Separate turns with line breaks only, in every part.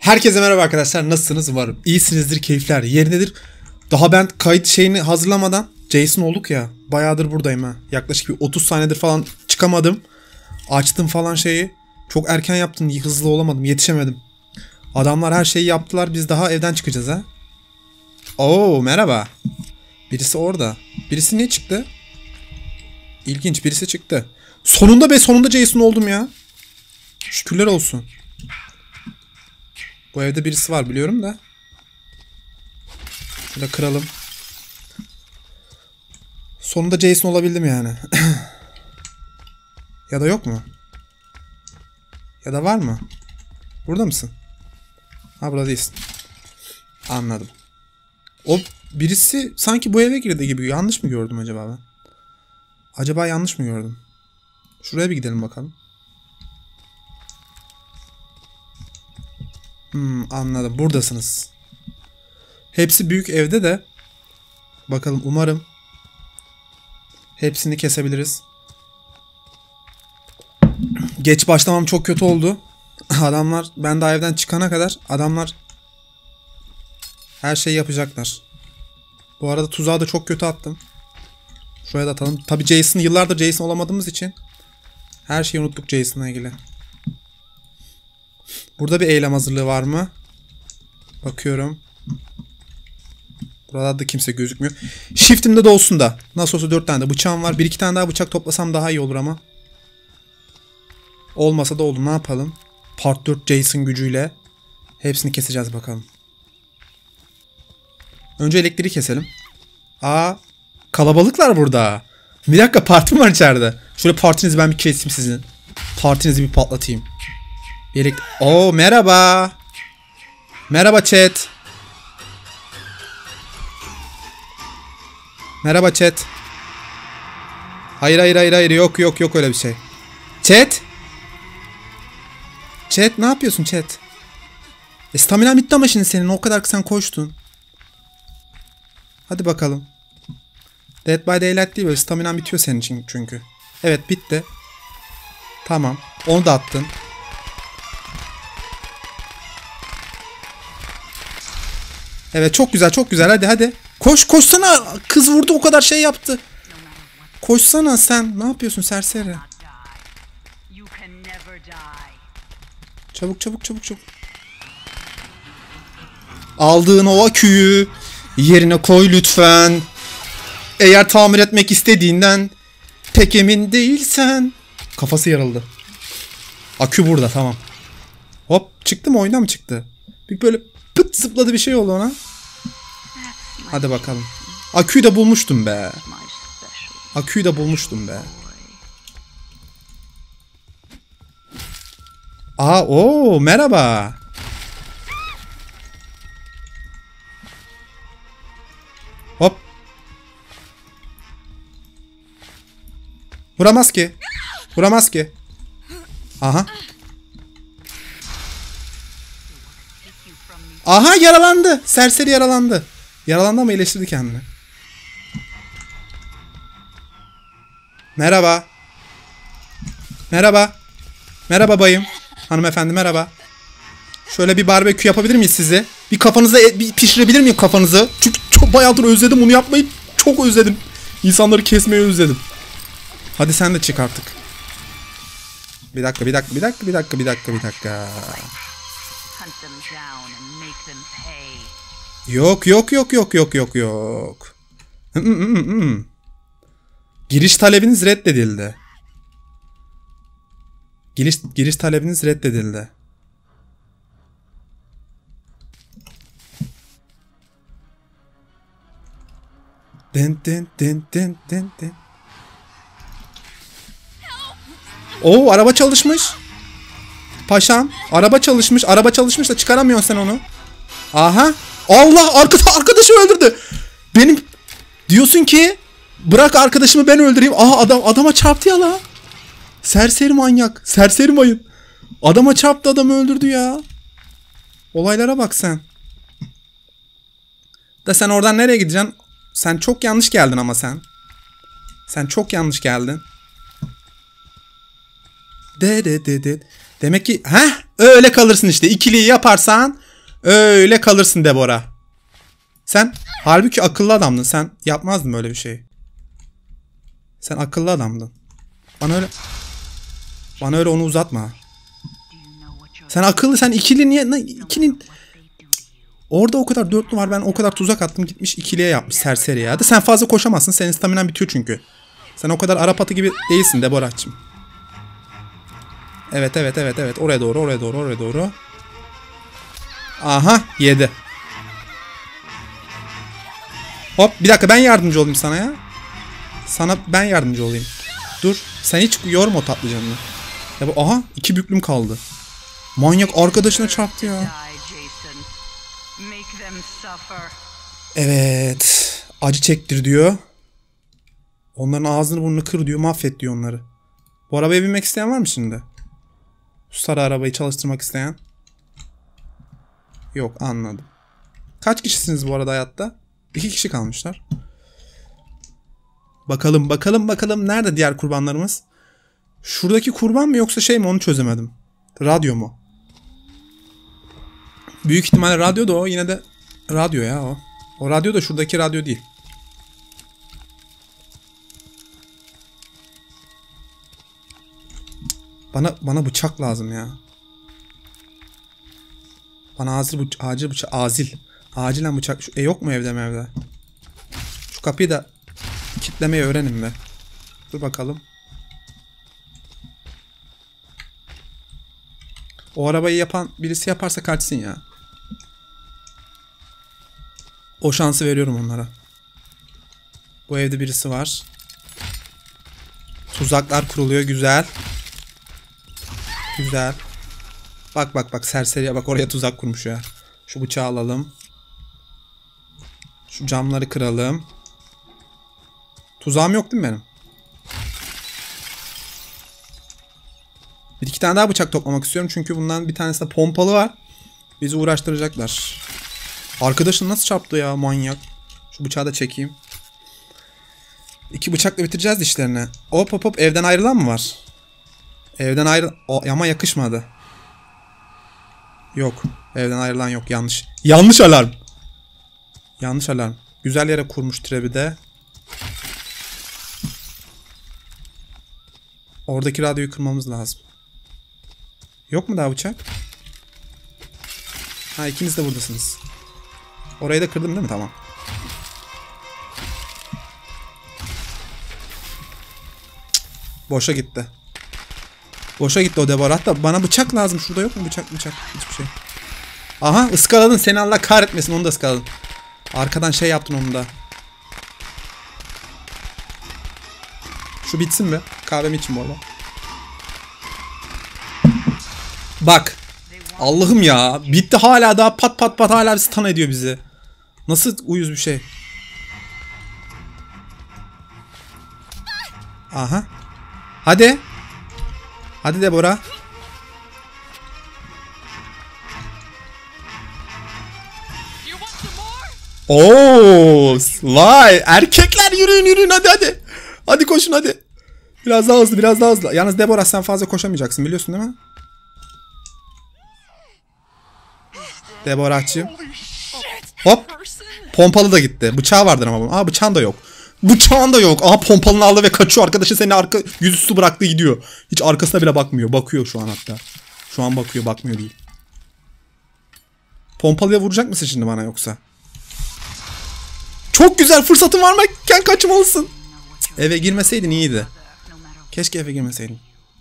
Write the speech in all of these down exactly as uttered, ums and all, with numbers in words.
Herkese merhaba arkadaşlar, nasılsınız? Umarım iyisinizdir, keyifler yerindedir. Daha ben kayıt şeyini hazırlamadan Jason olduk ya, bayağıdır buradayım ha. Yaklaşık bir otuz saniyedir falan çıkamadım. Açtım falan şeyi. Çok erken yaptım, hızlı olamadım, yetişemedim. Adamlar her şeyi yaptılar, biz daha evden çıkacağız ha. Oo merhaba. Birisi orada. Birisi niye çıktı? İlginç, birisi çıktı. Sonunda be, sonunda Jason oldum ya. Şükürler olsun. Bu evde birisi var biliyorum da. Şöyle kıralım. Sonunda Jason olabildim yani. Ya da yok mu? Ya da var mı? Burada mısın? Ha, burada değilsin. Anladım. O birisi sanki bu eve girdi gibi. Yanlış mı gördüm acaba ben? Acaba yanlış mı gördüm? Şuraya bir gidelim bakalım. Hmm, anladım. Buradasınız. Hepsi büyük evde de. Bakalım, umarım hepsini kesebiliriz. Geç başlamam çok kötü oldu. Adamlar, ben daha evden çıkana kadar adamlar her şeyi yapacaklar. Bu arada tuzağı da çok kötü attım. Şuraya da atalım. Tabii Jason, yıllardır Jason olamadığımız için her şeyi unuttuk Jason'la ilgili. Burada bir eylem hazırlığı var mı? Bakıyorum. Burada da kimse gözükmüyor. Shift'imde de olsun da. Nasıl olsa dört tane de bıçağım var. bir iki tane daha bıçak toplasam daha iyi olur ama. Olmasa da olur. Ne yapalım? Part dört Jason gücüyle hepsini keseceğiz bakalım. Önce elektriği keselim. Aa, kalabalıklar burada. Bir dakika, partim var içeride. Şöyle partinizi ben bir keseyim sizin. Partinizi bir patlatayım. Bir elektrik... Oo merhaba. Merhaba chat. Merhaba chat. Hayır hayır hayır hayır, yok yok yok öyle bir şey. Chat. Chat ne yapıyorsun chat? E, stamina bitti ama şimdi senin, o kadar sen koştun. Hadi bakalım. Dead by Daylight değil, böyle stamina bitiyor senin için çünkü. Evet, bitti. Tamam, onu da attın. Evet, çok güzel çok güzel, hadi hadi. Koş koşsana, kız vurdu, o kadar şey yaptı. Koşsana sen, ne yapıyorsun serseri? Çabuk çabuk çabuk çabuk. Aldığın o aküyü yerine koy lütfen. Eğer tamir etmek istediğinden pek emin değilsen. Kafası yarıldı. Akü burada, tamam. Hop, çıktı mı, oyundan mı çıktı? Bir böyle pıt zıpladı, bir şey oldu ona. Hadi bakalım. Aküyü de bulmuştum be. Aküyü de bulmuştum be. Aa, o merhaba. Hop. Vuramaz ki. Vuramaz ki. Aha. Aha, yaralandı. Serseri yaralandı. Yaralandı ama iyileştirdi kendini. Merhaba. Merhaba. Merhaba bayım. Hanımefendi merhaba. Şöyle bir barbekü yapabilir miyiz size? Bir kafanıza et, bir pişirebilir miyim kafanızı? Çünkü çok bayağıdır özledim onu yapmayı. Çok özledim. İnsanları kesmeyi özledim. Hadi sen de çık artık. Bir dakika, bir dakika, bir dakika, bir dakika, bir dakika, bir dakika. Yok yok yok yok yok yok yok. Giriş talebiniz reddedildi. Giriş, giriş talebiniz reddedildi. Den den den den den den. Oo, araba çalışmış. Paşam, araba çalışmış. Araba çalışmış da çıkaramıyorsun sen onu. Aha. Allah, arkada arkadaşı öldürdü. Benim diyorsun ki bırak arkadaşımı ben öldüreyim. Aha, adam adama çarptı ya la. Serseri manyak. Serseri mayın. Adama çarptı, adamı öldürdü ya. Olaylara bak sen. Da sen oradan nereye gideceksin? Sen çok yanlış geldin ama sen. Sen çok yanlış geldin. De de de de. Demek ki heh, Öyle kalırsın işte. İkiliyi yaparsan öyle kalırsın Deborah. Sen halbuki akıllı adamdın. Sen yapmazdın böyle bir şey. Sen akıllı adamdın. Bana öyle Bana öyle onu uzatma. Sen akıllı, sen ikili niye ikinin orada o kadar dörtlü var, ben o kadar tuzak attım, gitmiş ikiliye yapmış serseri ya. Hadi sen fazla koşamazsın, senin staminan bitiyor çünkü. Sen o kadar Arap atı gibi değilsin Deborah'cığım. Evet evet evet evet oraya doğru oraya doğru oraya doğru. Aha yedi. Hop bir dakika, ben yardımcı olayım sana ya. Sana ben yardımcı olayım. Dur sen hiç yorma o tatlı canını. Ya bu, aha iki büklüm kaldı. Manyak arkadaşına çarptı ya. Evet. Acı çektir diyor. Onların ağzını burnunu kır diyor. Mahvet diyor onları. Bu arabaya binmek isteyen var mı şimdi? Şu sarı arabayı çalıştırmak isteyen. Yok, anladım. Kaç kişisiniz bu arada hayatta? İki kişi kalmışlar. Bakalım bakalım bakalım. Nerede diğer kurbanlarımız? Şuradaki kurban mı yoksa şey mi, onu çözemedim. Radyo mu? Büyük ihtimalle radyo da o. Yine de radyo ya o. O radyo da şuradaki radyo değil. Bana bana bıçak lazım ya. Bana acil bıçak, acil bıçak, acil. Acilen bıçak. Şu, e yok mu evde evde? Şu kapıyı da kilitlemeyi öğrenin be. Dur bakalım. O arabayı yapan birisi yaparsa kaçsın ya. O şansı veriyorum onlara. Bu evde birisi var. Tuzaklar kuruluyor, güzel. Güzel. Bak bak bak serseriye bak, oraya tuzak kurmuş ya. Şu bıçağı alalım. Şu camları kıralım. Tuzağım yok değil mi benim? Bir iki tane daha bıçak toplamak istiyorum çünkü bundan bir tanesi de pompalı var. Bizi uğraştıracaklar. Arkadaşın nasıl çarptı ya manyak. Şu bıçağı da çekeyim. İki bıçakla bitireceğiz işlerini. Hop hop hop, evden ayrılan mı var? Evden ayrı... O, ama yakışmadı. Yok. Evden ayrılan yok. Yanlış. Yanlış alarm. Yanlış alarm. Güzel yere kurmuş trebi de. Oradaki radyoyu kırmamız lazım. Yok mu daha bıçak? Ha, ikiniz de buradasınız. Orayı da kırdım değil mi? Tamam. Boşa gitti. Boşa gitti o Deborah. Hatta bana bıçak lazım. Şurada yok mu bıçak bıçak? Hiçbir şey. Aha, ıskaladın. Seni Allah kahretmesin. Onu da ıskaladın. Arkadan şey yaptın onu da. Şu bitsin mi? Kahvemi için bu arada. Bak. Allah'ım ya. Bitti hala daha pat pat pat hala stun ediyor bizi. Nasıl uyuz bir şey. Aha. Hadi. Hadi Deborah. Oo, vay erkekler, yürüyün yürüyün hadi hadi. Hadi koşun hadi. Biraz daha hızlı biraz daha hızlı. Yalnız Deborah sen fazla koşamayacaksın, biliyorsun değil mi? Deborah'cığım. Hop. Pompalı da gitti. Bıçağı vardır ama bunun. Aa, bıçağın da yok. Bıçağın da yok. Aha, pompalını aldı ve kaçıyor. Arkadaşın seni arka yüzüstü bıraktı gidiyor. Hiç arkasına bile bakmıyor. Bakıyor şu an hatta. Şu an bakıyor, bakmıyor değil. Pompalıya vuracak mısın şimdi bana yoksa? Çok güzel, fırsatın varken kaçmalısın. Eve girmeseydin iyiydi. Keşke eve girmeseydin.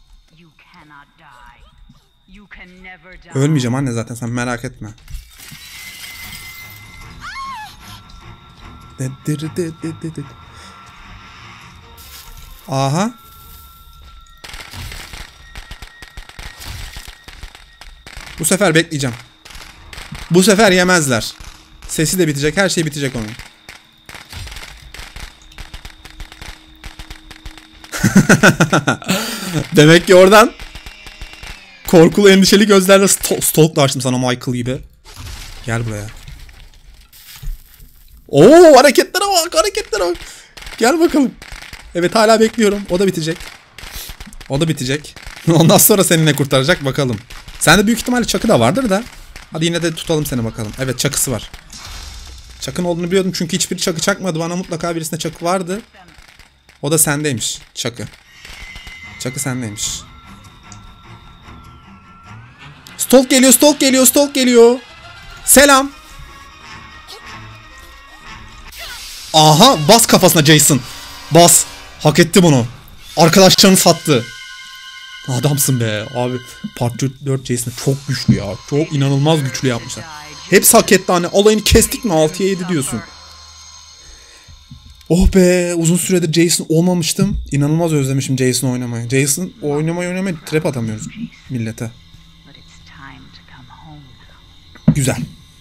Ölmeyeceğim anne zaten, sen merak etme. Aha. Bu sefer bekleyeceğim. Bu sefer yemezler. Sesi de bitecek, her şey bitecek onun. Demek ki oradan korkulu endişeli gözlerle st stalklaştım sana Michael gibi. Gel buraya. Oo, hareketlere bak, hareketlere bak. Gel bakalım. Evet, hala bekliyorum. O da bitecek. O da bitecek. Ondan sonra seninle kurtaracak bakalım. Sende büyük ihtimalle çakı da vardır da. Hadi yine de tutalım seni bakalım. Evet, çakısı var. Çakın olduğunu biliyordum çünkü hiçbiri çakı çakmadı. Bana mutlaka birisinde çakı vardı. O da sendeymiş çakı. Çakı sendeymiş. Stalk geliyor, stalk geliyor, stalk geliyor. Selam. Aha, bas kafasına Jason. Bas. Hak etti bunu. Arkadaşlarını sattı. Adamsın be abi. Part dört Jason çok güçlü ya. Çok inanılmaz güçlü yapmışlar. Hepsi hak etti hani. Olayını kestik mi altıya yedi diyorsun. Oh be, uzun süredir Jason olmamıştım. İnanılmaz özlemişim Jason oynamayı. Jason oynamayı oynamayı trap atamıyoruz millete. Güzel.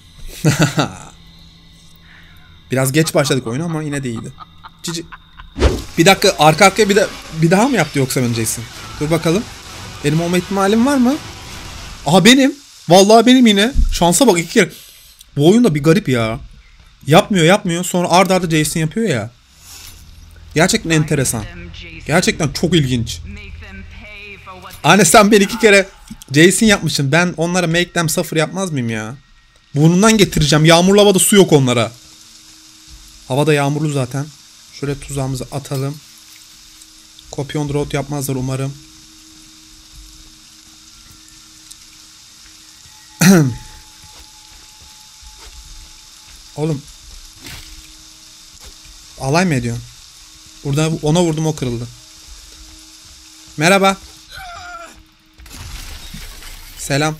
Biraz geç başladık oyuna ama yine de iyiydi. Cici. Bir dakika, arka arkaya bir, de, bir daha mı yaptı yoksa ben Jason? Dur bakalım. Benim olma ihtimalim var mı? Aha benim. Vallahi benim yine. Şansa bak, iki kere. Bu oyun da bir garip ya. Yapmıyor yapmıyor. Sonra arda arda Jason yapıyor ya. Gerçekten enteresan. Gerçekten çok ilginç. Anne sen ben iki kere Jason yapmışsın. Ben onlara make them suffer yapmaz mıyım ya? Burnundan getireceğim. Yağmurlu havada su yok onlara. Havada yağmurlu zaten. Şöyle tuzağımızı atalım. Copy on the road yapmazlar umarım. Oğlum. Alay mı ediyorsun? Burada ona vurdum, o kırıldı. Merhaba. Selam.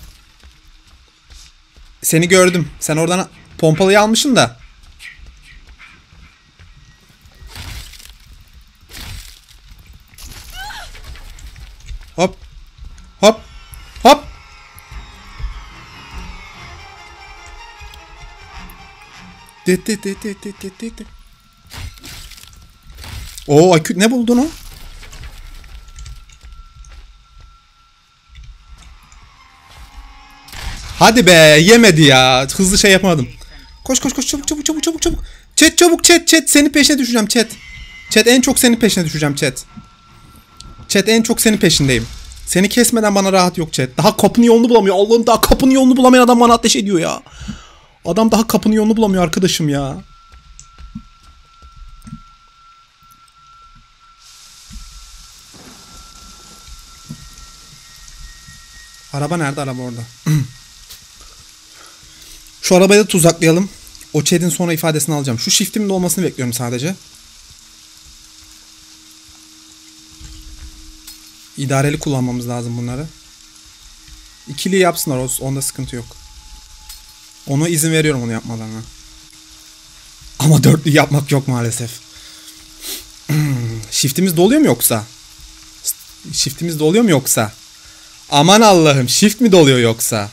Seni gördüm. Sen oradan pompalıyı almışsın da. Hop. Hop. Hop. Dit dit dit dit dit dit. Oo, akü ne buldun o? Hadi be, yemedi ya. Hızlı şey yapamadım. Koş koş koş, çabuk çabuk çabuk çabuk çabuk. Chat çabuk, chat chat, senin peşine düşeceğim chat. Chat en çok senin peşine düşeceğim chat. Chat en çok senin peşindeyim. Seni kesmeden bana rahat yok chat. Daha kapının yolunu bulamıyor. Allah'ım, daha kapının yolunu bulamayan adam bana ateş ediyor ya. Adam daha kapının yolunu bulamıyor arkadaşım ya. Araba nerede? Araba orada. Şu arabayı da tuzaklayalım. O chat'in sonra ifadesini alacağım. Şu shift'imin de olmasını bekliyorum sadece. İdareli kullanmamız lazım bunları. İkili yapsınlar, onda sıkıntı yok. Ona izin veriyorum onu yapmalarına. Ama dörtlü yapmak yok maalesef. Shift'imiz doluyor mu yoksa? Shift'imiz doluyor mu yoksa? Aman Allah'ım, shift mi doluyor yoksa?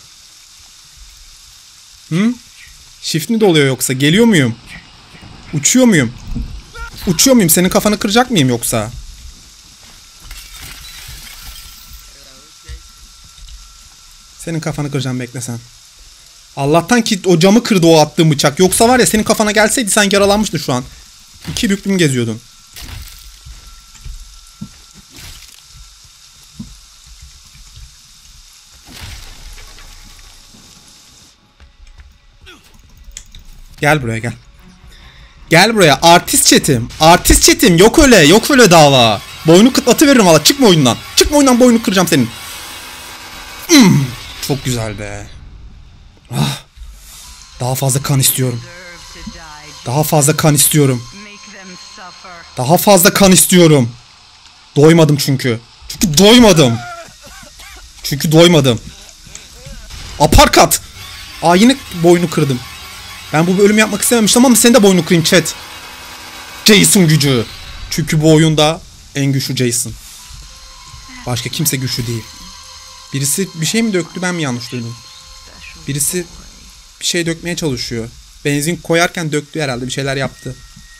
Hı? Shift mi doluyor yoksa? Geliyor muyum? Uçuyor muyum? Uçuyor muyum? Senin kafanı kıracak mıyım yoksa? Senin kafanı kıracağım, bekle sen. Allah'tan ki o camı kırdı o attığım bıçak. Yoksa var ya, senin kafana gelseydi sen yaralanmıştın şu an. İki büklüm geziyordun. Gel buraya gel. Gel buraya artist chatim. Artist chatim, yok öyle yok öyle dava. Boynu kıtlatı veririm valla. Çıkma oyundan. Çıkma oyundan, boynu kıracağım senin. Hmm, çok güzel be. Ah, daha fazla kan istiyorum. Daha fazla kan istiyorum. Daha fazla kan istiyorum. Doymadım çünkü. Çünkü doymadım. Çünkü doymadım. Aparkat. Aa, yine boynu kırdım. Ben bu bölüm yapmak istememiştim ama senin de boynu kırayım chat. Jason gücü. Çünkü bu oyunda en güçlü Jason. Başka kimse güçlü değil. Birisi bir şey mi döktü, ben mi yanlış duydum? Birisi bir şey dökmeye çalışıyor. Benzin koyarken döktü herhalde, bir şeyler yaptı.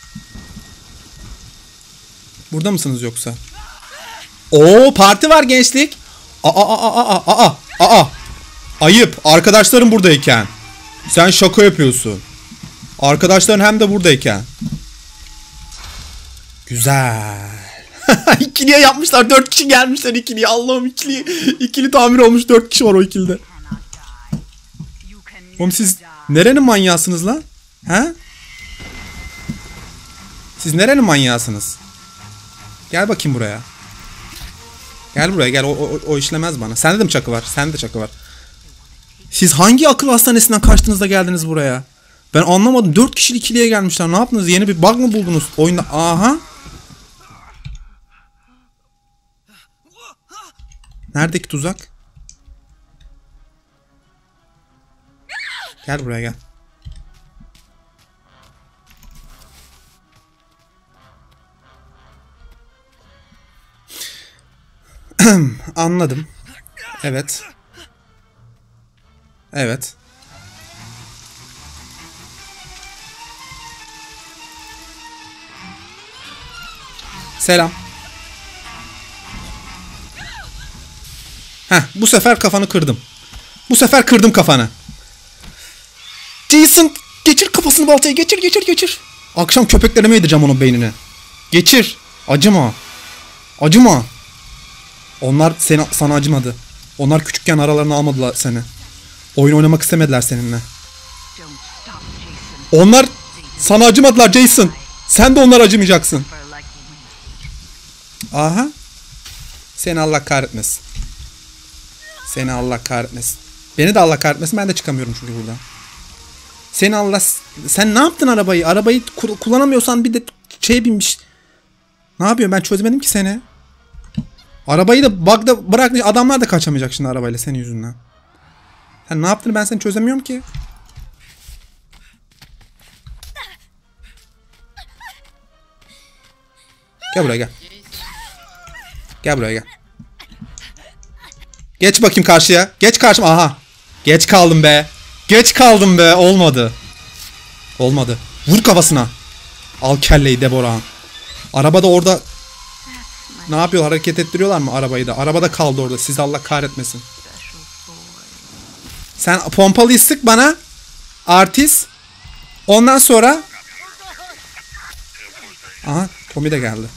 Burada mısınız yoksa? Oo, parti var gençlik. Aa aa aa aa aa aa. Ayıp, arkadaşlarım buradayken. Sen şaka yapıyorsun. Arkadaşların hem de buradayken. Güzel. İkiliye yapmışlar. Dört kişi gelmişler ikiliye. Allah'ım ikili, ikili tamir olmuş. Dört kişi var o ikilide. Oğlum siz nerenin manyağısınız lan? He? Siz nerenin manyağısınız? Gel bakayım buraya. Gel buraya gel. O, o, o işlemez bana. Sende de mi çakı var? Sende de çakı var. Siz hangi akıl hastanesinden kaçtınız da geldiniz buraya? Ben anlamadım. Dört kişilik ikiliye gelmişler. Ne yaptınız? Yeni bir bug mı buldunuz oyunda? Aha. Neredeki tuzak? Gel buraya gel. Anladım. Evet. Evet. Selam. Heh, bu sefer kafanı kırdım. Bu sefer kırdım kafanı. Jason, geçir kafasını baltaya, geçir geçir geçir. Akşam köpeklerime yedireceğim onun beynini. Geçir. Acıma. Acıma. Onlar seni, sana acımadı. Onlar küçükken aralarına almadılar seni. Oyun oynamak istemediler seninle. Onlar sana acımadılar Jason. Sen de onlara acımayacaksın. Aha. Seni Allah kahretmesin. Seni Allah kahretmesin. Beni de Allah kahretmesin. Ben de çıkamıyorum çünkü buradan. Seni Allah... Sen ne yaptın arabayı? Arabayı kullanamıyorsan bir de şeye binmiş. Ne yapıyorsun? Ben çözemedim ki seni. Arabayı da bug'da bırak. Adamlar da kaçamayacak şimdi arabayla senin yüzünden. Sen ne yaptığını ben seni çözemiyorum ki. Gel buraya gel. Gel buraya gel. Geç bakayım karşıya. Geç karşıma. Aha. Geç kaldım be. Geç kaldım be. Olmadı. Olmadı. Vur kafasına. Al kelleyi Deborah'ın. Arabada orada ne yapıyorlar? Hareket ettiriyorlar mı arabayı da? Arabada kaldı orada. Sizi Allah kahretmesin. Sen pompalıyı sık bana. Artist. Ondan sonra aha Tommy de geldi.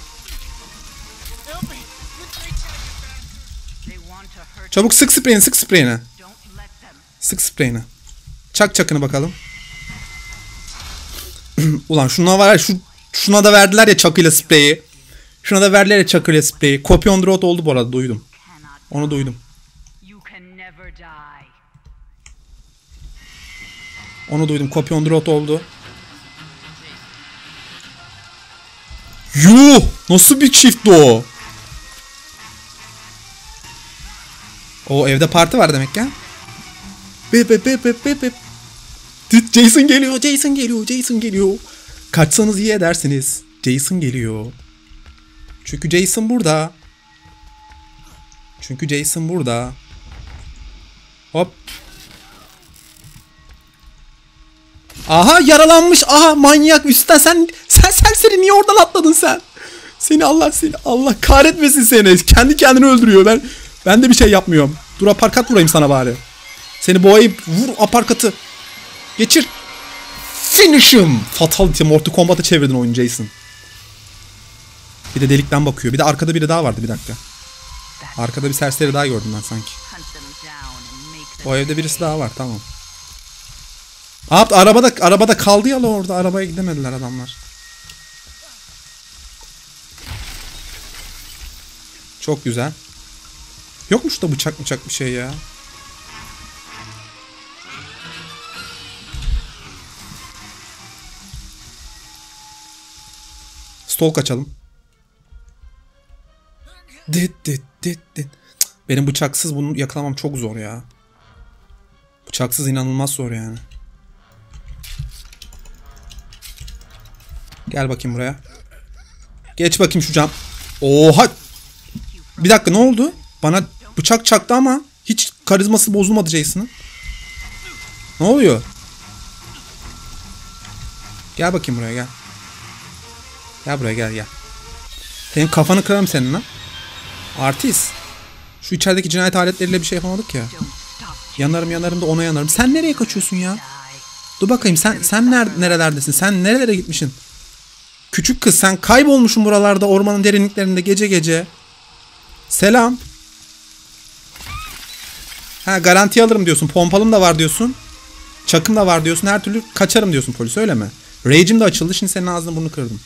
Çabuk sık spreyini, sık spreyini. Sık spreyini. Çak çakını bakalım. Ulan şuna var ya, şu şuna da verdiler ya çakıyla spreyi. Şuna da verdiler ya çakıyla spreyi. Copy on the road oldu bu arada, duydum. Onu duydum. Onu duydum. Copy on the road oldu. Yuh! Nasıl bir çiftti o? O evde parti var demek ya. Bip bip bip bip bip bip. Jason geliyor, Jason geliyor, Jason geliyor. Kaçsanız iyi edersiniz. Jason geliyor. Çünkü Jason burada. Çünkü Jason burada. Hop. Aha yaralanmış. Aha manyak üstten sen sen serseri niye oradan atladın sen? Seni Allah seni Allah kahretmesin seni. Kendi kendini öldürüyor. Ben ben de bir şey yapmıyorum. Dur aparkat vurayım sana bari. Seni boğayıp vur aparkatı. Geçir. Finish him. Fatality. Mortal Kombat'a çevirdin oyunu Jason. Bir de delikten bakıyor. Bir de arkada biri daha vardı bir dakika. Arkada bir serseri daha gördüm ben sanki. O evde birisi daha var tamam. Ne yaptı? Arabada, arabada kaldı ya orada. Arabaya gidemediler adamlar. Çok güzel. Yokmuş da bıçak bıçak bir şey ya. Stalk açalım. Dit dit dit dit. Benim bıçaksız bunu yakalamam çok zor ya. Bıçaksız inanılmaz zor yani. Gel bakayım buraya. Geç bakayım şu cam. Oha. Bir dakika ne oldu? Bana bıçak çaktı ama hiç karizması bozulmadı Jason'ın. Ne oluyor? Gel bakayım buraya gel. Gel buraya gel gel. Senin kafanı kırarım senin lan. Artist. Şu içerideki cinayet aletleriyle bir şey yapamadık ya. Yanarım yanarım da ona yanarım. Sen nereye kaçıyorsun ya? Dur bakayım sen sen ner nerelerdesin? Sen nerelere gitmişsin? Küçük kız sen kaybolmuşsun buralarda ormanın derinliklerinde gece gece. Selam. Ha garanti alırım diyorsun. Pompalım da var diyorsun. Çakım da var diyorsun. Her türlü kaçarım diyorsun polis öyle mi? Rage'im de açıldı. Şimdi senin ağzını burnunu kırdım.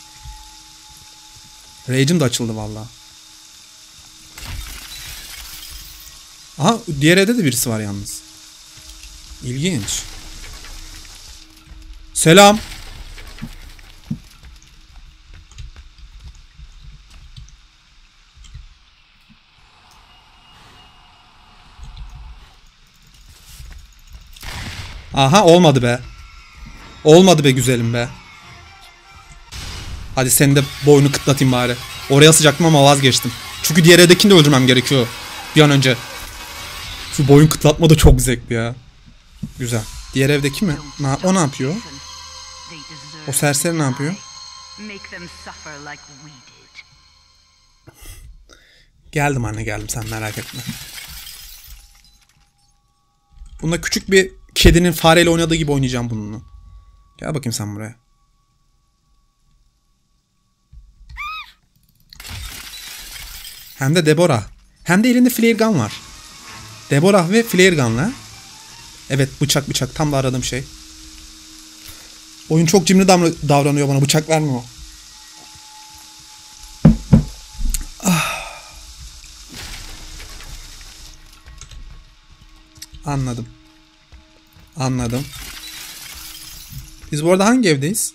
Rage'im de açıldı vallahi. Aha diğer evde de birisi var yalnız. İlginç. Selam. Aha olmadı be. Olmadı be güzelim be. Hadi seni de boynu kıtlatayım bari. Oraya sıcaktım ama vazgeçtim. Çünkü diğer evdekini de öldürmem gerekiyor. Bir an önce. Şu boyun kıtlatma da çok zevkli ya. Güzel. Diğer evdeki mi? O ne yapıyor? O serseri ne yapıyor? Geldim anne geldim sen merak etme. Bunda küçük bir kedinin fareyle oynadığı gibi oynayacağım bununla. Gel bakayım sen buraya. Hem de Deborah. Hem de elinde flare gun var. Deborah ve flare gun'la. Evet bıçak bıçak tam da aradığım şey. Oyun çok cimri davranıyor bana bıçak vermiyor. Ah. Anladım. Anladım. Biz bu arada hangi evdeyiz?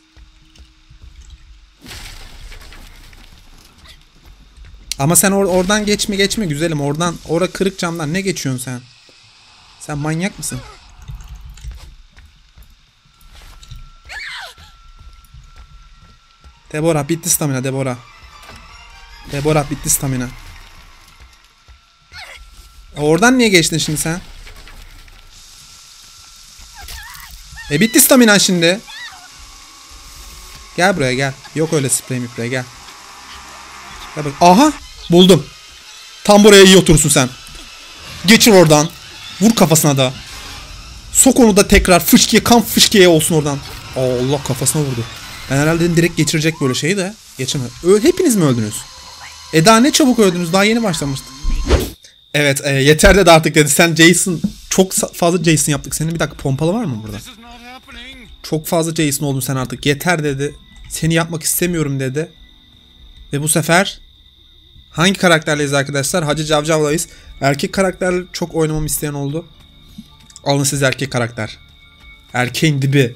Ama sen or oradan geçme geçme güzelim. Oradan ora kırık camdan ne geçiyorsun sen? Sen manyak mısın? Deborah bitti stamina Deborah. Deborah bitti stamina. Oradan niye geçtin şimdi sen? E bitti stamina şimdi. Gel buraya gel. Yok öyle sprey miprey gel. Gel bak. Aha buldum. Tam buraya iyi oturursun sen. Geçir oradan. Vur kafasına da. Sok onu da tekrar fışkiye kan fışkiye olsun oradan. Allah kafasına vurdu. Ben herhalde direkt geçirecek böyle şeyi de. Geçemedi. Hepiniz mi öldünüz? E daha ne çabuk öldünüz. Daha yeni başlamıştık. Evet e, yeter dedi artık dedi. Sen Jason çok fazla Jason yaptık. Senin bir dakika pompalı var mı burada? Çok fazla Jason oldun sen artık. Yeter dedi. Seni yapmak istemiyorum dedi. Ve bu sefer hangi karakterleyiz arkadaşlar? Hacı Cavcav'layız. Erkek karakterle çok oynamamı isteyen oldu. Alın siz erkek karakter. Erkeğin dibi.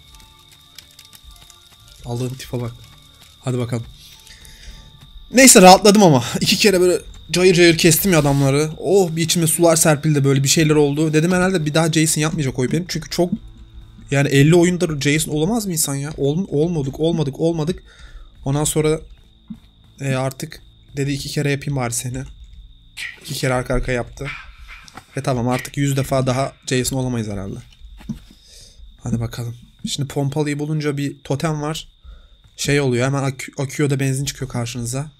Allah'ım tipe bak. Hadi bakalım. Neyse rahatladım ama. iki kere böyle cayır cayır kestim ya adamları. Oh bir içime sular serpildi böyle bir şeyler oldu. Dedim herhalde bir daha Jason yapmayacak oyun benim. Çünkü çok yani elli oyunda Jason olamaz mı insan ya? Ol, olmadık olmadık olmadık. Ondan sonra e, artık dedi iki kere yapayım bari seni. İki kere arka arka yaptı. Ve tamam artık yüz defa daha Jason olamayız herhalde. Hadi bakalım. Şimdi pompalıyı bulunca bir totem var. Şey oluyor hemen ak akıyor da benzin çıkıyor karşınıza.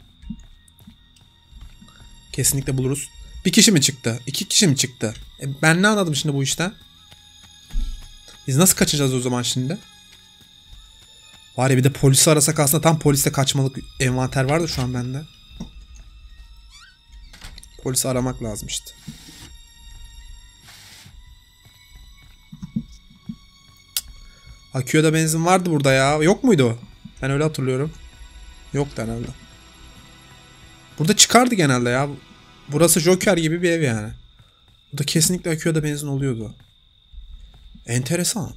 Kesinlikle buluruz. Bir kişi mi çıktı? İki kişi mi çıktı? E ben ne anladım şimdi bu işten? Biz nasıl kaçacağız o zaman şimdi? Var ya bir de polisi arasak aslında tam poliste kaçmalık envanter vardı şu an bende. Polisi aramak lazım işte. Akü'de benzin vardı burada ya. Yok muydu? Ben öyle hatırlıyorum. Yoktu herhalde. Burada çıkardı genelde ya. Burası Joker gibi bir ev yani. Burada kesinlikle Akü'de benzin oluyordu. Enteresan.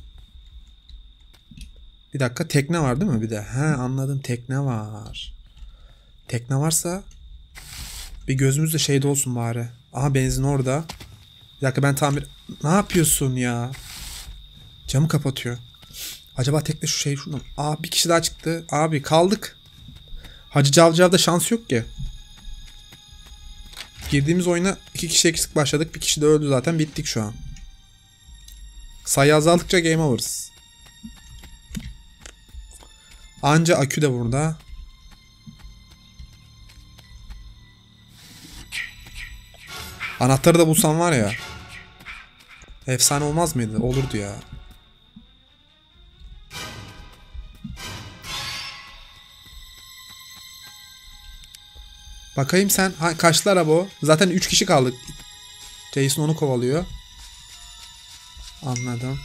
Bir dakika tekne var değil mi bir de? He anladım tekne var. Tekne varsa bir gözümüz de şeyde olsun bari. Aha benzin orada. Bir dakika ben tamir... Ne yapıyorsun ya? Camı kapatıyor. Acaba tekne şu şey şuradan. Aa bir kişi daha çıktı. Abi kaldık. Hacı Cavcav'da şans yok ki. Girdiğimiz oyuna iki kişi eksik başladık. Bir kişi de öldü zaten. Bittik şu an. Sayı azaldıkça game overs. Anca akü de burada. Anahtarı da bulsam var ya. Efsane olmaz mıydı? Olurdu ya. Bakayım sen. Ha, kaçtı araba o? Zaten üç kişi kaldık. Jason onu kovalıyor. Anladım.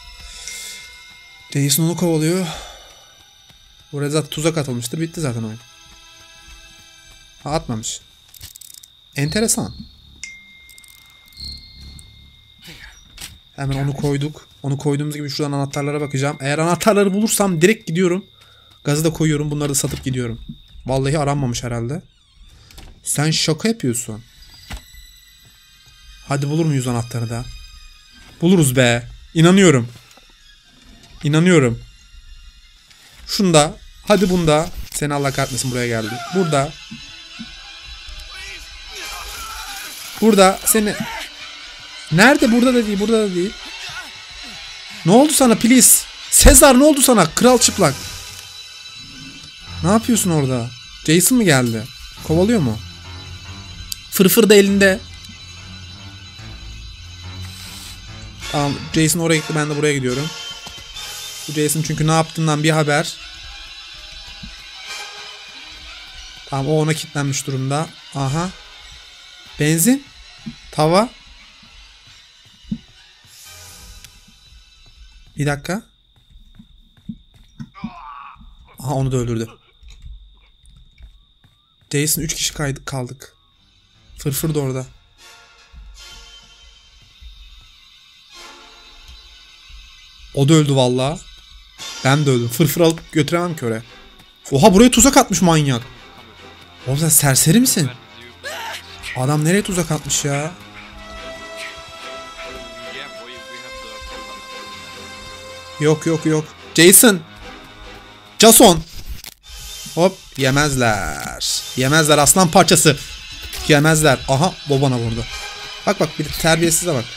Jason onu kovalıyor. Buraya zaten tuzak atılmıştır. Bitti zaten oyun. Ha, atmamış. Enteresan. Hemen onu koyduk. Onu koyduğumuz gibi şuradan anahtarlara bakacağım. Eğer anahtarları bulursam direkt gidiyorum. Gazı da koyuyorum. Bunları da satıp gidiyorum. Vallahi aranmamış herhalde. Sen şaka yapıyorsun. Hadi bulur muyuz anahtarı da? Buluruz be. İnanıyorum. İnanıyorum. Şunda. Hadi bunda. Seni Allah kahretmesin buraya geldi. Burada. Burada seni... Nerede? Burada da değil. Burada da değil. Ne oldu sana please? Sezar ne oldu sana? Kral çıplak. Ne yapıyorsun orada? Jason mı geldi? Kovalıyor mu? Fırfır da elinde. Tamam. Jason oraya gitti. Ben de buraya gidiyorum. Bu Jason çünkü ne yaptığından bir haber. Tamam o ona kilitlenmiş durumda. Aha. Benzin. Tava. Bir dakika. Aha onu da öldürdü. Jason üç kişi kaydık kaldık. Fırfır da orada. O da öldü valla. Ben de öldüm. Fırfır alıp götüremem ki oraya. Oha buraya tuzak atmış manyak. Oğlum sen serseri misin? Adam nereye tuzak atmış ya? Yok yok yok. Jason. Jason. Hop yemezler. Yemezler aslan parçası. Yemezler. Aha bu bana vurdu. Bak bak bir terbiyesize bak.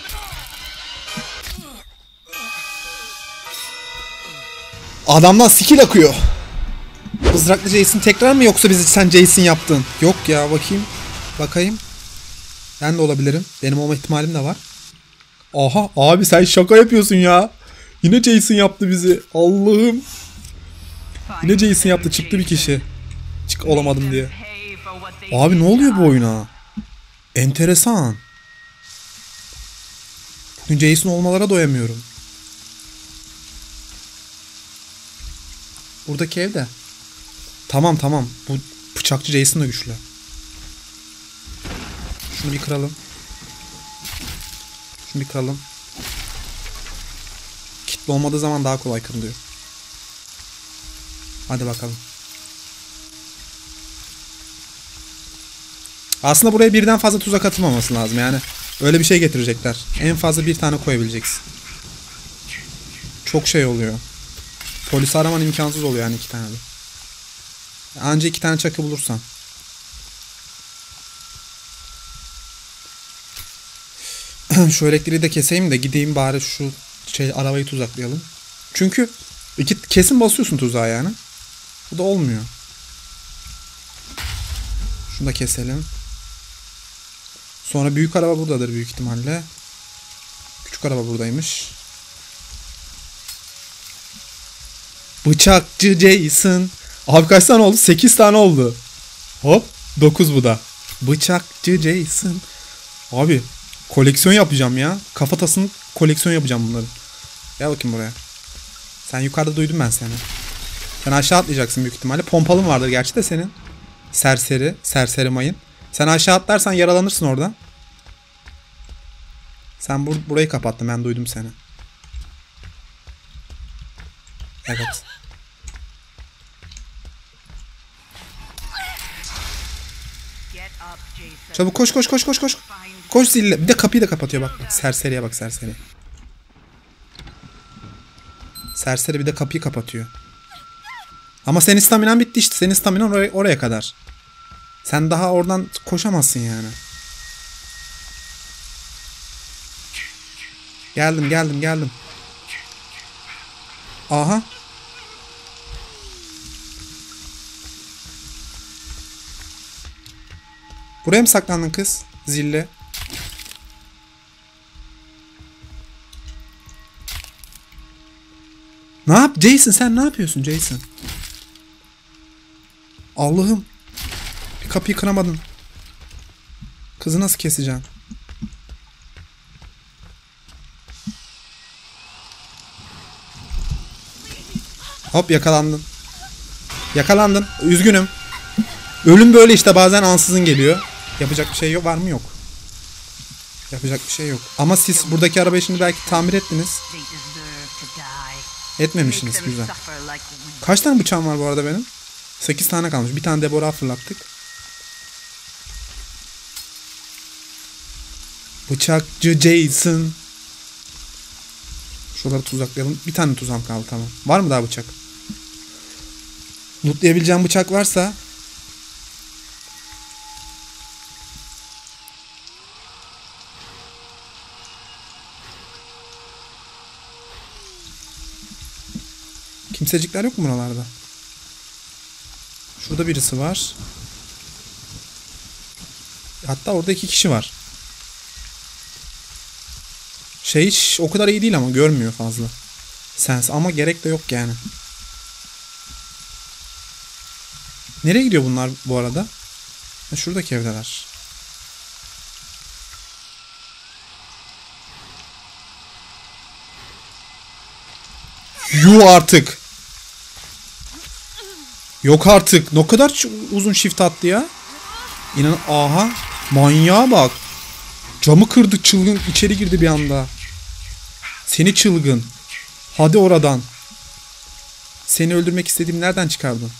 Adamdan skill akıyor. Mızraklı Jason tekrar mı yoksa bizi sen Jason yaptın? Yok ya bakayım. Bakayım. Ben de olabilirim. Benim olma ihtimalim de var. Aha abi sen şaka yapıyorsun ya. Yine Jason yaptı bizi. Allah'ım. Yine Jason yaptı. Çıktı bir kişi. Çık olamadım diye. Abi ne oluyor bu oyuna? Enteresan. Bugün Jason olmalara doyamıyorum. Buradaki evde. Tamam tamam. Bu bıçakçı Jason da güçlü. Şunu bir kıralım. Şunu bir kıralım. Kitle olmadığı zaman daha kolay kırılıyor. Hadi bakalım. Aslında buraya birden fazla tuzak atılmaması lazım yani. Öyle bir şey getirecekler. En fazla bir tane koyabileceksin. Çok şey oluyor. Polisi araman imkansız oluyor yani iki tane de. Anca iki tane çakı bulursan. Şu elektriği de keseyim de gideyim bari şu şey arabayı tuzaklayalım. Çünkü iki kesin basıyorsun tuzağa yani. Bu da olmuyor. Şunu da keselim. Sonra büyük araba buradadır büyük ihtimalle. Küçük araba buradaymış. Bıçakçı Jason. Abi kaç tane oldu? sekiz tane oldu. Hop. dokuz bu da. Bıçakçı Jason. Abi koleksiyon yapacağım ya. Kafatasını koleksiyon yapacağım bunları. Gel bakayım buraya. Sen yukarıda duydum ben seni. Sen aşağı atlayacaksın büyük ihtimalle. Pompalın vardır gerçi de senin. Serseri. Serseri mayın. Sen aşağı atlarsan yaralanırsın oradan. Sen bur burayı kapattın. Ben duydum seni. Evet. Çabuk koş koş koş koş koş. Koş zille. Bir de kapıyı da kapatıyor bak. Serseriye bak serseri. Serseri bir de kapıyı kapatıyor. Ama senin staminan bitti işte. Senin staminan oraya, oraya kadar. Sen daha oradan koşamazsın yani. Geldim geldim geldim. Aha. Buraya mı saklandın kız? Zille. Ne yap? Jason sen ne yapıyorsun Jason? Allah'ım. kapıyı kıramadın. Kızı nasıl keseceğim? Hop yakalandın. Yakalandın. Üzgünüm. Ölüm böyle işte, bazen ansızın geliyor. Yapacak bir şey yok. Var mı? Yok. Yapacak bir şey yok. Ama siz buradaki arabayı şimdi belki tamir ettiniz. Etmemişsiniz. Güzel. Kaç tane bıçağım var bu arada benim? sekiz tane kalmış. Bir tane Deborah'a fırlattık. Bıçakçı Jason. Şuraları tuzaklayalım. Bir tane tuzağım kaldı, tamam. Var mı daha bıçak? Lootlayabileceğim bıçak varsa. Kimsecikler yok mu buralarda? Şurada birisi var. Hatta orada iki kişi var. Şey hiç o kadar iyi değil ama görmüyor fazla. Sens ama gerek de yok yani. Nereye gidiyor bunlar bu arada? Ha, şuradaki evdeler. Yuh artık. Yok artık. Ne kadar uzun shift attı ya. İnan, aha. Manyağa bak. Camı kırdı, çılgın içeri girdi bir anda. Seni çılgın. Hadi oradan. Seni öldürmek istediğim nereden çıkardın?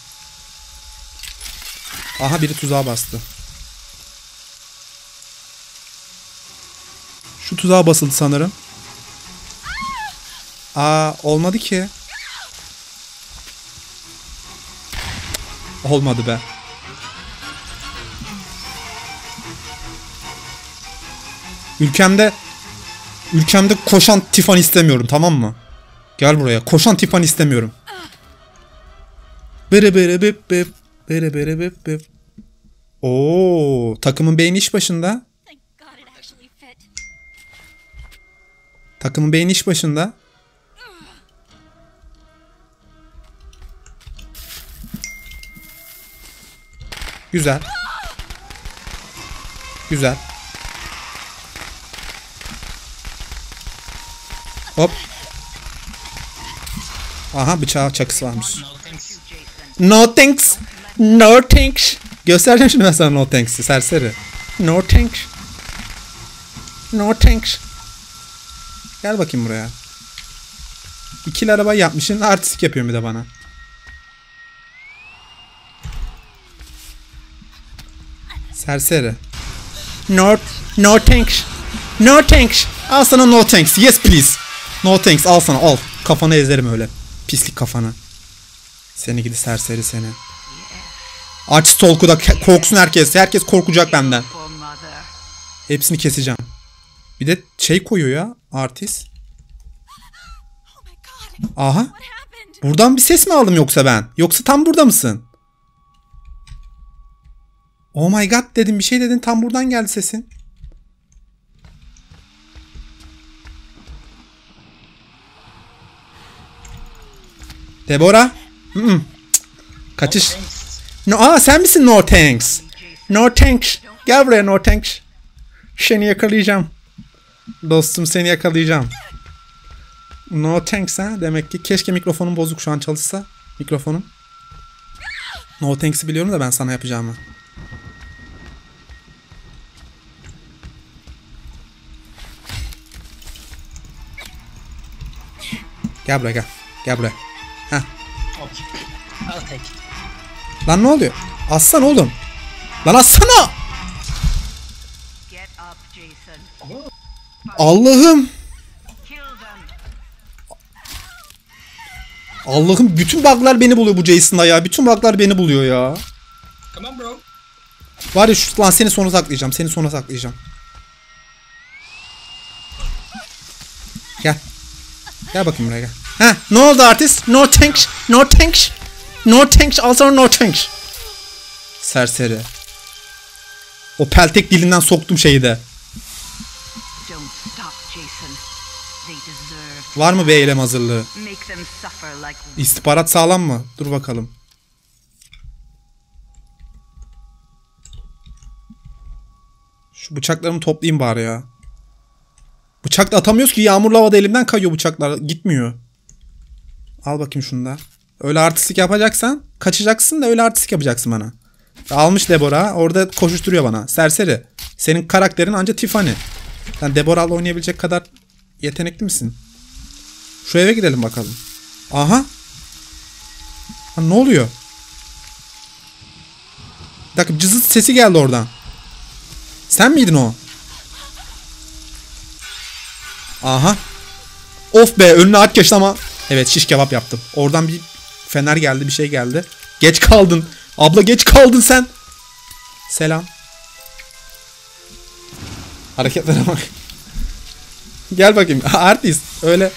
Aha, biri tuzağa bastı. Şu tuzağa basıldı sanırım. Aa, olmadı ki. Olmadı be. Ülkemde Ülkemde koşan Tiffany istemiyorum, tamam mı? Gel buraya. Koşan Tiffany istemiyorum. Bere bere bip bip. Bere bere bip bip. Oo, takımın beyni iş başında. Takımın beyni iş başında. Güzel. Güzel. Hop. Aha, bıçağı çakısı varmış. No thanks. No thanks. Göstereceğim şimdi ben sana no thanks'i serseri. No thanks. No thanks. Gel bakayım buraya. İkili araba yapmışsın, artistik yapıyorum bir de bana. Serseri. No, no thanks. No thanks. Al sana no thanks. Yes please. No thanks, al sana, al. Kafanı ezerim öyle. Pislik kafanı. Seni gidi serseri seni. Aç stalk'u da korksun herkes. Herkes korkacak benden. Hepsini keseceğim. Bir de şey koyuyor ya. Artist. Aha. Buradan bir ses mi aldım yoksa ben? Yoksa tam burada mısın? Oh my god dedim, bir şey dedin, tam buradan geldi sesin. Deborah. Hı -hı. Kaçış. No, aa sen misin no thanks? No thanks. Gel buraya no thanks. Seni yakalayacağım. Dostum, seni yakalayacağım. No thanks ha, demek ki. Keşke mikrofonum bozuk şu an çalışsa. Mikrofonum. No thanks'i biliyorum da ben sana yapacağımı. Gel buraya, gel. Gel buraya. Heh. Lan ne oluyor? Aslan oğlum. Lan assana. Allah'ım. Allah'ım, bütün bug'lar beni buluyor bu Jason'da ya. Bütün bug'lar beni buluyor ya. Var ya şu, lan seni sonra saklayacağım. Seni sonra saklayacağım. Gel. Gel bakayım buraya, gel. Heh, ne oldu artist? No thanks. No thanks. No thanks. Al sana no thanks. Serseri. O peltek dilinden soktum şeyi de. Var mı bir eylem hazırlığı? İstihbarat sağlam mı? Dur bakalım. Şu bıçaklarımı toplayayım bari ya. Bıçak da atamıyoruz ki, yağmurlu havada elimden kayıyor bıçaklar. Gitmiyor. Al bakayım şunu da. Öyle artistik yapacaksan kaçacaksın da öyle artistik yapacaksın bana. Almış Deborah. Orada koşuşturuyor bana. Serseri. Senin karakterin anca Tiffany. Sen Deborah'la oynayabilecek kadar yetenekli misin? Şu eve gidelim bakalım. Aha. Ha, ne oluyor? Bir dakika, cızıt sesi geldi oradan. Sen miydin o? Aha. Of be, önüne at geçti ama. Evet, şiş kebap yaptım. Oradan bir fener geldi, bir şey geldi. Geç kaldın. Abla geç kaldın sen. Selam. Hareketlere bak. Gel bakayım. Artist. Öyle.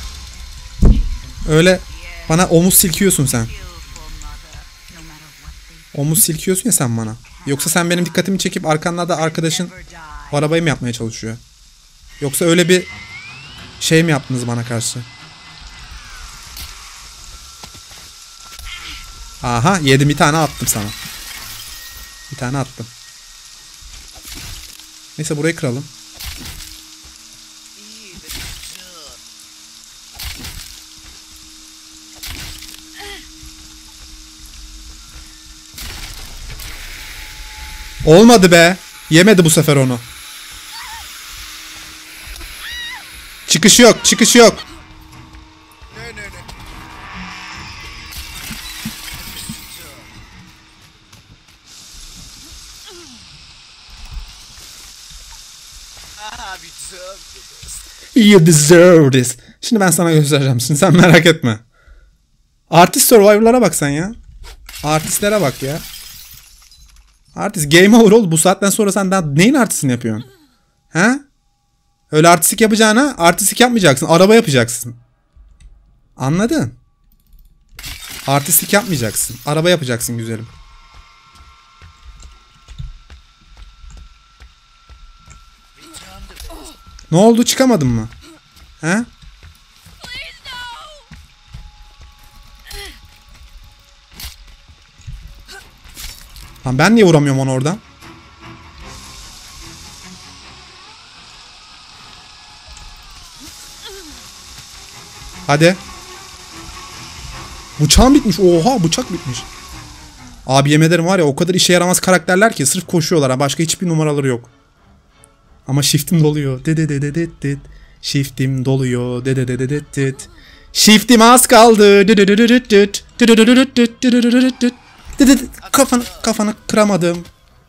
Öyle. Bana omuz silkiyorsun sen. Omuz silkiyorsun ya sen bana. Yoksa sen benim dikkatimi çekip arkandan da arkadaşın arabayı mı yapmaya çalışıyor? Yoksa öyle bir şey mi yaptınız bana karşı? Aha, yedim, bir tane attım sana. Bir tane attım. Neyse, burayı kıralım. Olmadı be. Yemedi bu sefer onu. Çıkış yok, çıkış yok. You deserve this. Şimdi ben sana göstereceğim. Şimdi sen merak etme. Artist Survivor'lara bak sen ya. Artistlere bak ya. Artist game over oldu. Bu saatten sonra sen daha neyin artistini yapıyorsun? He? Öyle artistik yapacağına artistik yapmayacaksın. Araba yapacaksın. Anladın? Artistik yapmayacaksın. Araba yapacaksın güzelim. Ne oldu, çıkamadın mı? He? Lan ben niye vuramıyorum onu oradan? Hadi. Bıçağım bitmiş. Oha, bıçak bitmiş. Abi yemin ederim var ya, o kadar işe yaramaz karakterler ki sırf koşuyorlar ha. Başka hiçbir numaraları yok. Ama shift'im doluyor. Dededededet. Shift'im doluyor. Dededededet. Shift'im az kaldı. Kafanı kafanı kıramadım.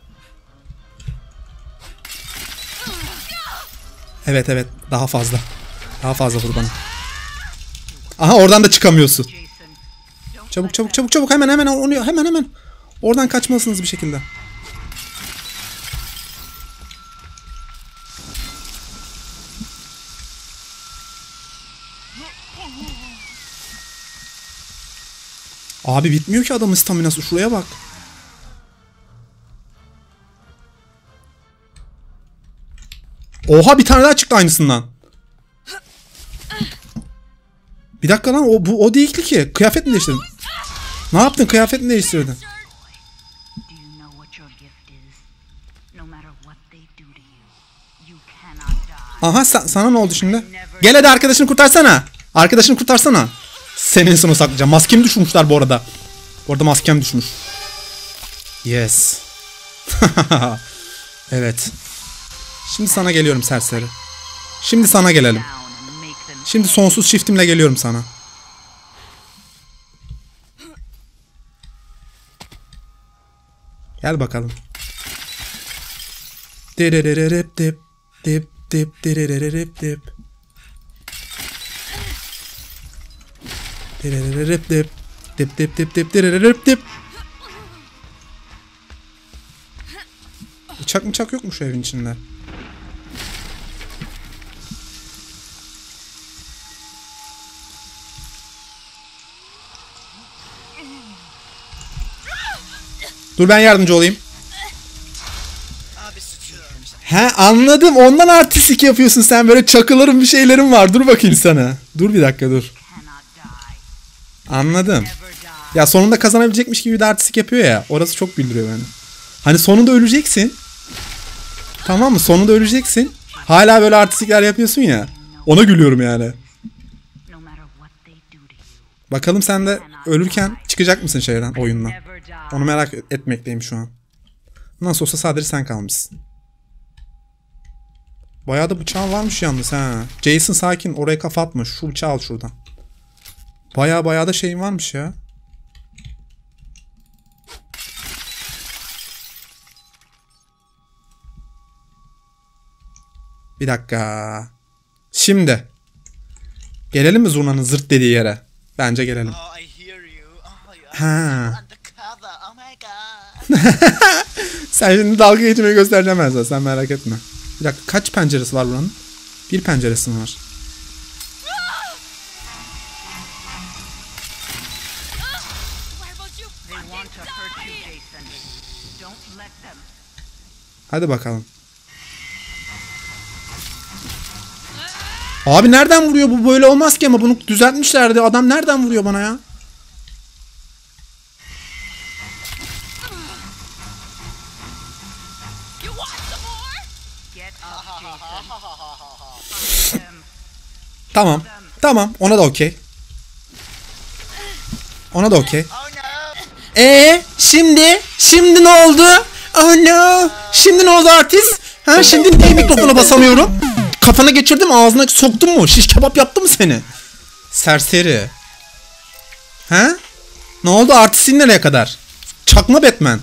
Evet evet, daha fazla. Daha fazla vur bana. Aha, oradan da çıkamıyorsun. Çabuk çabuk çabuk çabuk, hemen hemen onu hemen hemen. Oradan kaçmalısınız bir şekilde. Abi bitmiyor ki adamın staminası, şuraya bak. Oha, bir tane daha çıktı aynısından. Bir dakika lan, o bu o değildi ki. Kıyafet mi değiştirdin? Ne yaptın? Kıyafet mi değiştirdin? Aha, sen, sana ne oldu şimdi? Gel hadi, arkadaşını kurtarsana. Arkadaşını kurtarsana. Senin sonu saklayacağım. Maskemi düşürmüşler bu arada. Bu arada maskem düşmüş. Yes. Evet. Şimdi sana geliyorum serseri. Şimdi sana gelelim. Şimdi sonsuz shiftimle geliyorum sana. Gel bakalım. Dip dip dip dip dip dip. Dip dip dip dip dip dip dip dip. Bıçak bıçak yok mu şu evin içinde? Dur, ben yardımcı olayım. He, anladım. Ondan artistik yapıyorsun sen, böyle çakıların bir şeylerin var. Dur bakayım sana. Dur bir dakika, dur. Anladım. Ya sonunda kazanabilecekmiş gibi de artistik yapıyor ya. Orası çok güldürüyor beni. Hani sonunda öleceksin. Tamam mı? Sonunda öleceksin. Hala böyle artistlikler yapıyorsun ya. Ona gülüyorum yani. Bakalım sen de ölürken çıkacak mısın şeyden, oyundan? Onu merak etmekteyim şu an. Nasıl olsa sadece sen kalmışsın. Bayağı da bıçağın varmış yalnız ha. Jason sakin, oraya kafa atma. Şu bıçağı al şuradan. Bayağı bayağı da şeyin varmış ya. Bir dakika. Şimdi. Gelelim mi zurnanın zırt dediği yere? Bence gelelim. Ha. Sen şimdi dalga geçmeyi göstereceğim ben sana. Sen merak etme. Bir dakika, kaç penceresi var buranın? Bir penceresi mi var? Hadi bakalım. Abi nereden vuruyor bu? Böyle olmaz ki, ama bunu düzeltmişlerdi. Adam nereden vuruyor bana ya? Tamam. Tamam. Ona da okey. Ona da okey. Eee şimdi? Şimdi ne oldu? Oh no. Şimdi ne oldu artist? Ha, şimdi niye mikrofona basamıyorum? Kafana geçirdim, ağzına soktum mu? Şiş kebap yaptı mı seni? Serseri. Ha? Ne oldu? Artistin nereye kadar? Çakma Batman.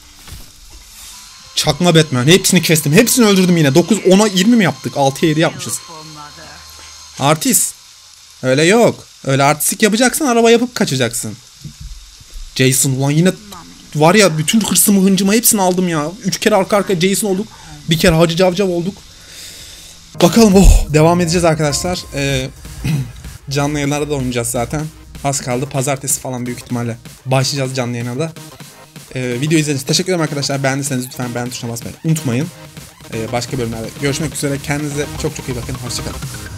Çakma Batman. Hepsini kestim. Hepsini öldürdüm yine. dokuz, ona, yirmi mi yaptık? altıya yedi yapmışız. Artist. Öyle yok. Öyle artistik yapacaksan araba yapıp kaçacaksın. Jason ulan yine var ya, bütün hırsımı hıncımı hepsini aldım ya. Üç kere arka arkaya Jason olduk. Bir kere Hacı Cavcav olduk. Bakalım, oh, devam edeceğiz arkadaşlar. Ee, canlı yayınlarda da oynayacağız zaten. Az kaldı. Pazartesi falan büyük ihtimalle başlayacağız canlı yayına da. Ee, video izlediğiniz için teşekkür ederim arkadaşlar. Beğendiyseniz lütfen beğen tuşuna basmayı unutmayın. Ee, başka bölümlerde görüşmek üzere. Kendinize çok çok iyi bakın. Hoşçakalın.